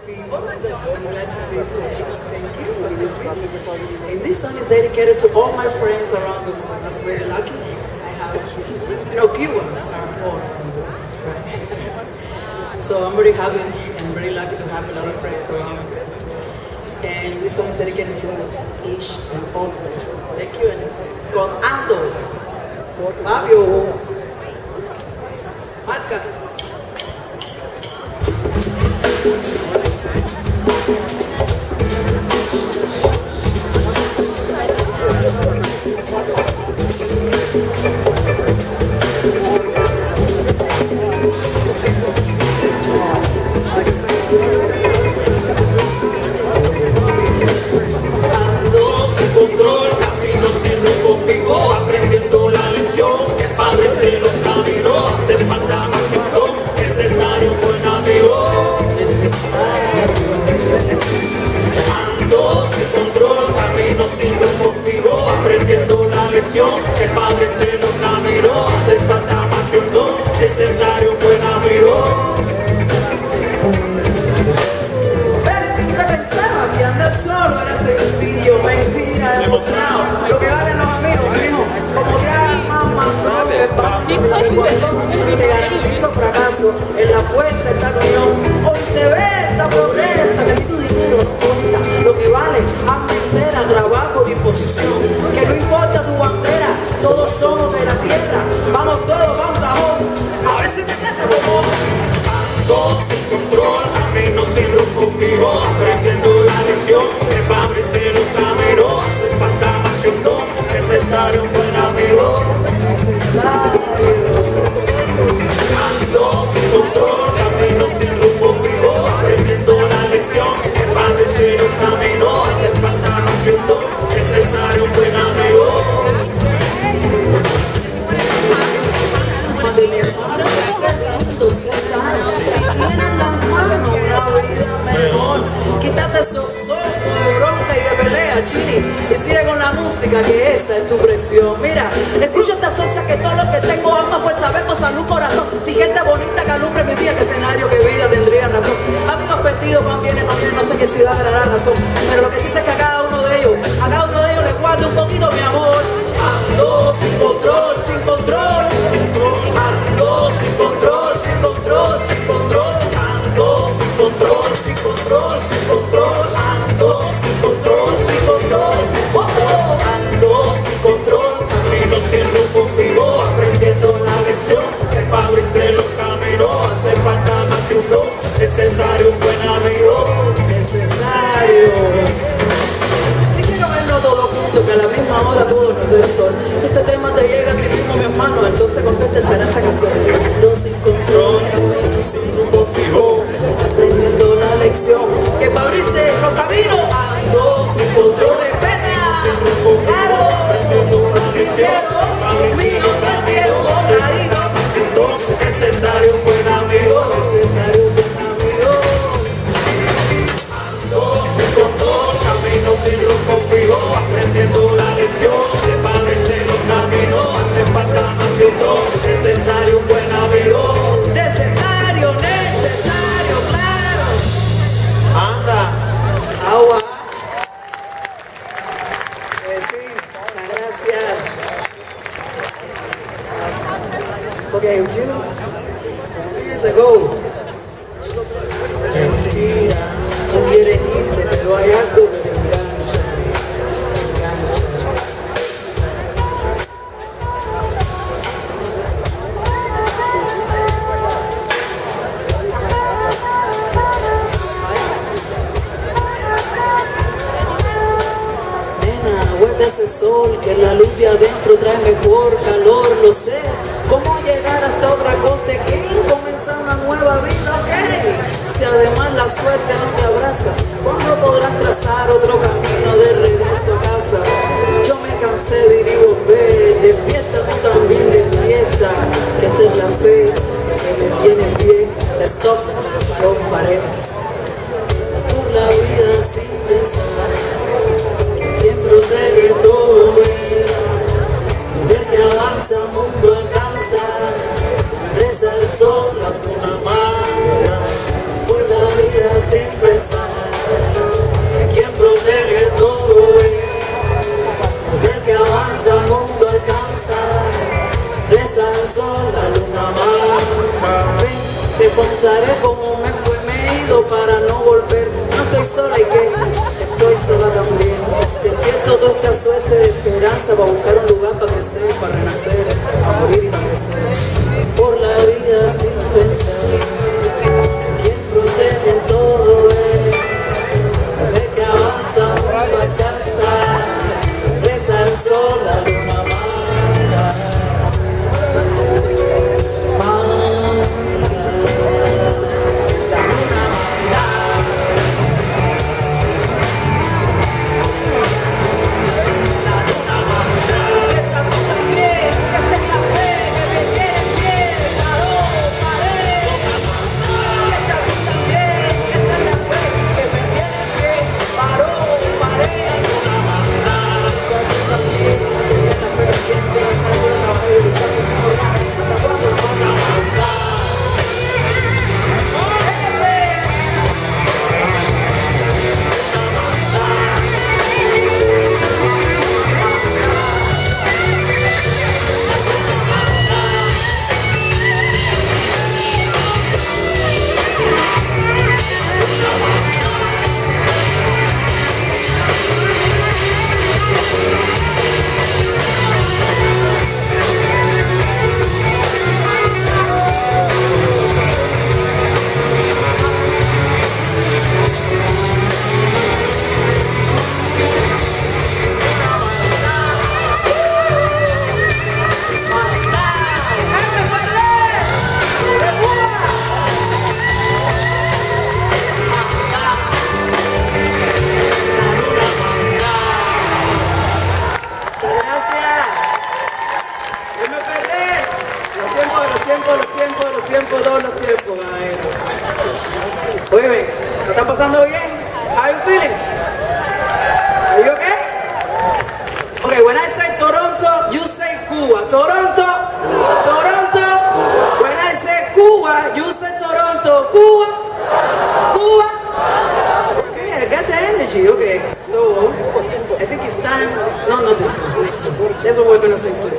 people. I'm glad to see you. Thank you. And this song is dedicated to all my friends around the world. I'm very lucky. I have, Cubans are born. So I'm very happy and very lucky to have a lot of friends around. And this song is dedicated to each and all. Thank you. And it's called Ando. Fabio. Marca. Ando sin control, camino sin rumbo fijo, aprendiendo la lección que el padre se lo caminó. Hace falta más que un don, necesario un buen amigo. Ando sin control, camino sin rumbo fijo, aprendiendo la lección que el padre se lo caminó. Hace falta más que un don, necesario un buen amigo. Que andar solo era sencillo, mentira, demostrado. Lo que valen los amigos, mijo, como ya mamá, te garantizo fracaso. En la fuerza está la unión. Hoy se ve esa pobreza, que tu dinero no cuenta. Lo que vale, hambre entera, trabajo, disposición. Que no importa tu bandera, todos somos de la tierra. Vamos todos, vamos cajón. A ver si te casa como. Ando sin control, camino sin rumbo fijo, aprendiendo la lección que el padre se lo caminó. Hace falta más que un don, necesario un buen amigo. Ando sin control, camino sin rumbo fijo, aprendiendo la lección que el padre se lo caminó. Hace falta más que un don, necesario un buen amigo. De mi hermano, tienen la mano una vida mejor. Quítate esos ojos de bronca y de pelea, chini, y sigue con la música, que esa es tu presión. Mira, escucha esta socia, que todo lo que tengo alma, fuerza, verbo, salud, corazón. Si gente bonita que alumbre mi día, que escenario, que vida tendría razón. Amigos perdidos van bien, no sé qué ciudad dará razón, pero lo que sí sé es que a cada uno de ellos le guardo un poquito mi amor. Ando sin control, sin control, ando sin control, sin control, sin control, ando sin control, sin control, sin control, ando sin control, sin control, Ando sin control, camino sin rumbo fijo, aprendiendo la lección que el padre se lo caminó. Hace falta más que un don, necesario un buen amigo. necesario. Si quiero verlo todo junto, que a la misma hora todo nos dé sol. Si este tema te llega a ti mismo, mi hermano, entonces contestará esta canción. Ando sin control, camino sin rumbo fijo, aprendiendo la lección que para abrirse los caminos. Ando sin control, respeta, claro, Aprendiendo la lección que el padre se lo caminó. Hace falta más que un don, necesario un buen amigo. necesario un buen amigo. Ando sin control, camino sin rumbo fijo, aprendiendo la lección que el padre se lo caminó. Hace falta más que un don, necesario un buen amigo. Necesario, necesario, claro. Anda. Agua. Sí, gracias. Okay, a few years ago, mentira, tú quieres irte, pero hay algo que te engancha, Nena, guarda ese sol, que la luz de adentro trae mejor calor, lo sé. ¿Cómo llegar hasta otra costa? ¿Qué? Comenzar una nueva vida, ok. Si además la suerte no te abraza, ¿cuándo podrás trazar otro camino de regreso a casa? Yo me cansé de ir y volver, despierta tú también, despierta, que esta es la fe que me tiene en pie. Stop, paró, paré. Por la vida sin pensar, quien protege todo ver que avanza, mundo alcanza, reza el sol, la luna mala, por la vida sin pensar. salido para no volver. No estoy sola y que estoy sola también. Despierto toda esta suerte de esperanza para buscar un lugar para crecer, para renacer, para morir y para crecer. Por la vida sin pensar, quien protege todo es de que avanza junto a casa, reza el sol, la luna manda. Oye, ¿lo está pasando bien? How are you feeling? Are you okay? Okay, when I say Toronto, you say Cuba. Toronto, Toronto. When I say Cuba, you say Toronto. Cuba, Cuba. Okay, I got the energy. Okay, so I think it's time. No, not this one. Next one. That's what we're gonna sing too.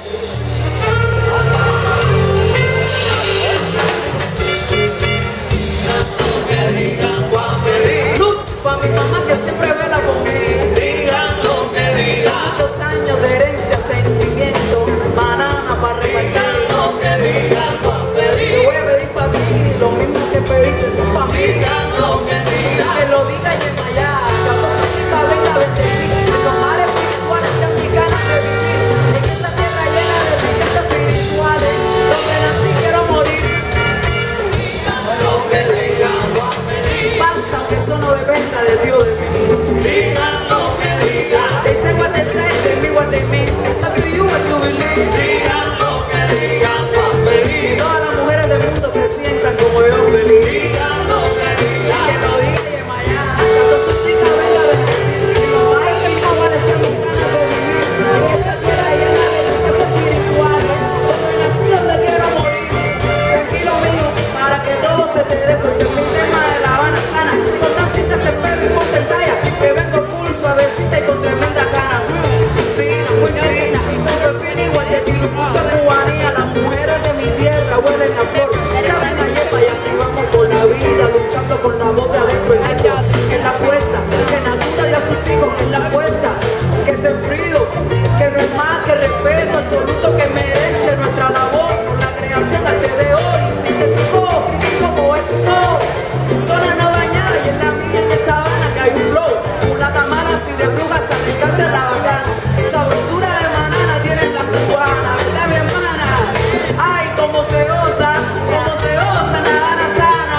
Luz pa' mi mamá que siempre vela conmigo. Digan lo que digan. Muchos años de herencia, sentimiento, banana para repartir. Lo que digan, Te voy a pedir pa' ti lo mismo que pediste tú pa' mí. digan lo que digan. Que lo diga y en allá, que a todos así venga a bendecir. Que los mares espirituales sean mis ganas de vivir. En esta tierra llena de riquezas espirituales, donde nací quiero morir. Lo que digan, Pasa que eso no dependa de Dios, de mí. digan lo que digan. They say what they say, they mean what they mean. It's up to you what to believe. Digan lo que digan, Y todas las mujeres del mundo se sientan como yo feliz. digan lo que Que digan. lo diga y en allá, cuando sus hijas vengan a bendecir. Y los mares espirituales sean mis ganas de vivir. En esta tierra llena de riquezas espirituales, donde nací, donde quiero morir. Tranquilo mío, para que todo se te dé. Soy el tema de La Habana sana. Con una cinta se perro y ponte en talla. Que vengo full suavecita y con tremenda gana. Fina, muy fina, súper fina igual de tiruputa cubanía. Las mujeres de mi tierra huelen a flor. Saben a yepa y así vamos por la vida, luchando con la voz de adentro en ella. Que es la fuerza, que natura y a sus hijos, que es la fuerza, que es el frío, que no es más que respeto absoluto que merece nuestra labor por la creación hasta de hoy. Si te critico como esto, zona no dañada y en la mía en esa Habana que hay un flow, una tamara así de brujas, aplicarte la bacana, sabrosura de banana tienen las cubanas, ¿verdad mi hermana? Ay, cómo se goza la Habana sana.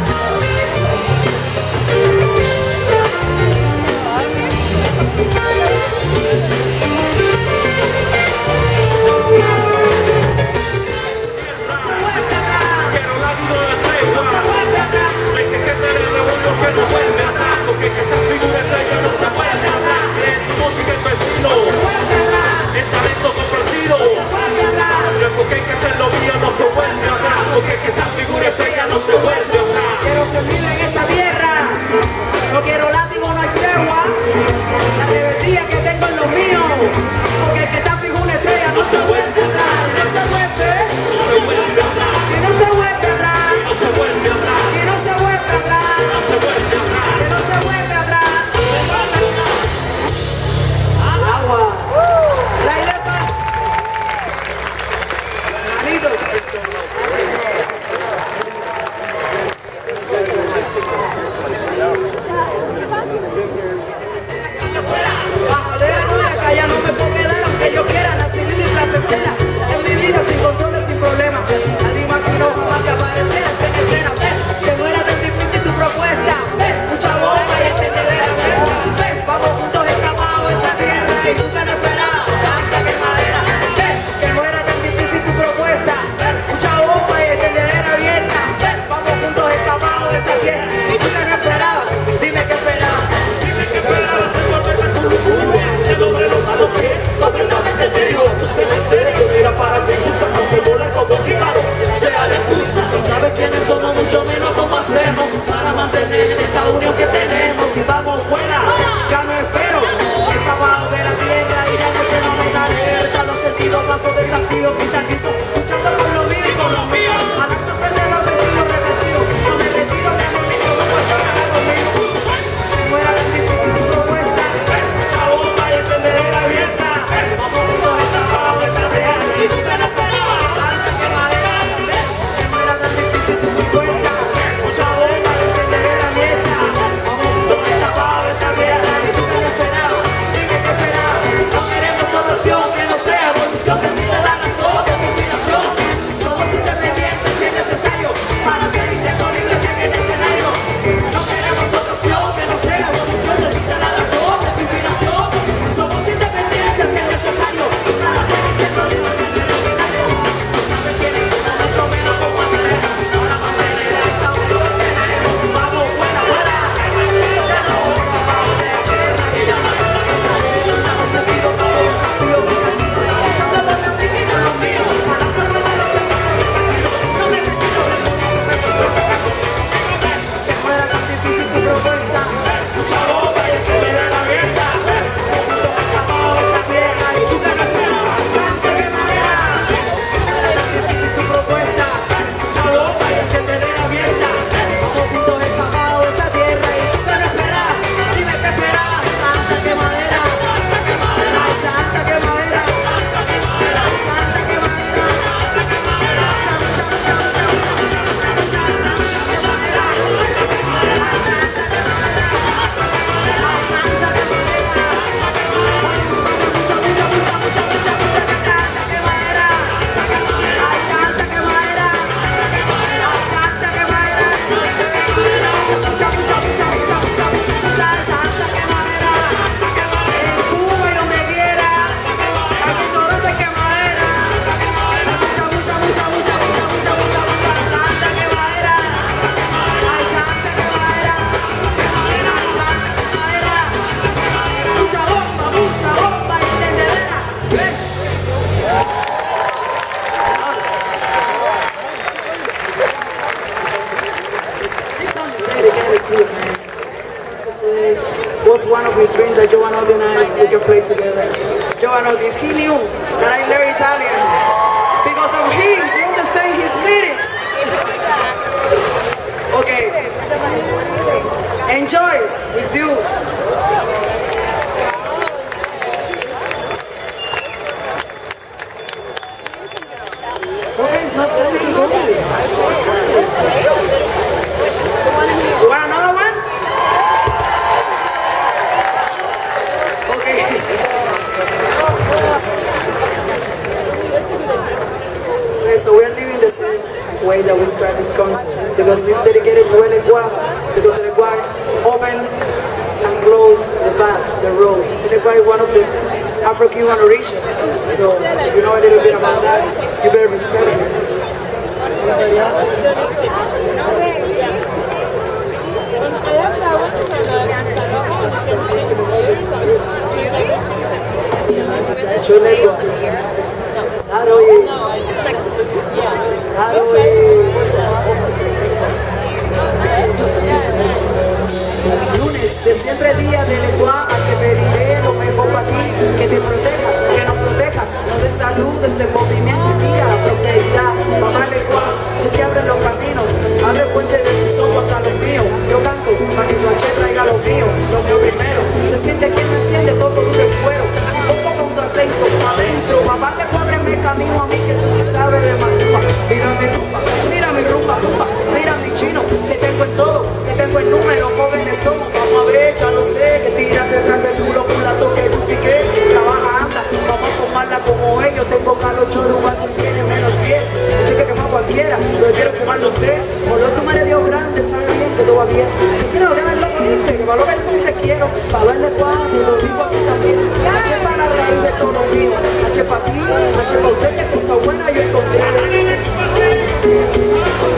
Quiero la vida de tregua. Hay que se le revuelve que no vuelve atrás. Porque esta figura estrella no se vuelve atrás. Es música y vecino. Es talento compartido. Porque hay que hacerlo mío no se vuelve atrás. Porque esta figura estrella no se vuelve atrás. Quiero servir en esta tierra, no quiero látigo, no hay tregua. La rebeldía que tengo en lo mío, porque el que está fijo una estrella no se vuelve atrás. No se vuelve, No se vuelve atrás. y no se vuelve atrás, No se vuelve atrás. y no se vuelve atrás. with you, man. Today was one of his dreams that Giovanni and I we could play together. Giovanni, if he knew that I learned Italian because of him to understand his lyrics. Okay. Enjoy with you. Okay, it's not time to go. You want another one? Okay. Okay, so we're leaving the same way that we start this concert because it's dedicated to El Ecuador, because El Ecuador open and close the path, the roads. El Ecuador is one of the Afro-Cuban origins, so if you know a little bit about that, you better respect it. Lunes de siempre día del Ecuador, al que pediré lo mejor para ti, que te proteja, que nos proteja, nos dé salud, desenvolvimiento y guía, prosperidad, mamá del Ecuador, se te abren los caminos, abre puentes de sus ojos hasta los míos, yo canto para que tu H traiga los míos, lo mío primero, se siente quien me entiende, todo duro el fuego, poco con tu acento, adentro, mamá le ábreme el camino a mí, que eso sí sabe de macumba, mira mi rumba, mira mi chino, que tengo en todo, que tengo el número, jóvenes somos, vamos a ver, ya lo sé, que tiras detrás de duro, con la toque de tu piqué, trabaja, anda, vamos a tomarla como ellos, tengo Carlos Choruba, tú tienes menos 10, así que quema cualquiera, pero quiero quemarlo usted, por lo tú me le dio grande, sabe bien que todo va bien, si quiero dejarlo bonito, que va lo que si te quiero, para verle cuánto, y lo digo aquí también, H para la raíz de todo mío, H para ti, H para usted, que cosa buena yo encontré.